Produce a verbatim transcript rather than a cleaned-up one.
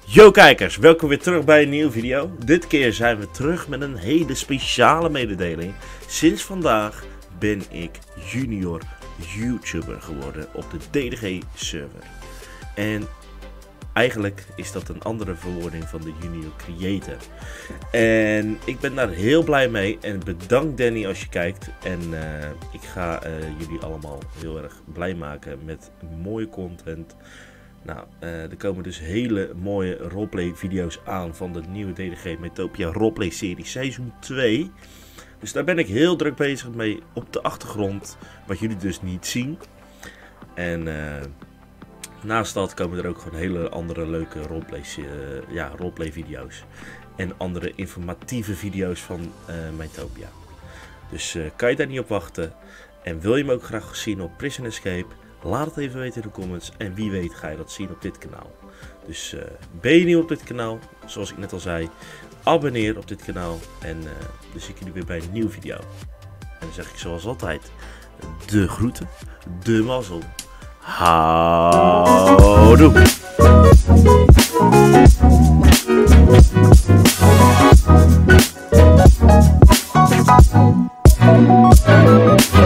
Yo kijkers, welkom weer terug bij een nieuwe video. Dit keer zijn we terug met een hele speciale mededeling. Sinds vandaag ben ik junior YouTuber geworden op de D D G server. En eigenlijk is dat een andere verwoording van de junior creator. En ik ben daar heel blij mee en bedankt Danny als je kijkt. En uh, ik ga uh, jullie allemaal heel erg blij maken met mooie content. Nou, uh, er komen dus hele mooie roleplay video's aan van de nieuwe D D G Metopia roleplay serie seizoen twee. Dus daar ben ik heel druk bezig mee op de achtergrond, wat jullie dus niet zien. En uh, naast dat komen er ook gewoon hele andere leuke roleplay, uh, ja, roleplay video's. En andere informatieve video's van uh, Metopia. Dus uh, kan je daar niet op wachten. En wil je me ook graag zien op Prison Escape? Laat het even weten in de comments en wie weet ga je dat zien op dit kanaal. Dus uh, ben je nieuw op dit kanaal, zoals ik net al zei, abonneer op dit kanaal en uh, dan zie ik jullie weer bij een nieuwe video. En dan zeg ik zoals altijd, de groeten, de mazzel, houdoe.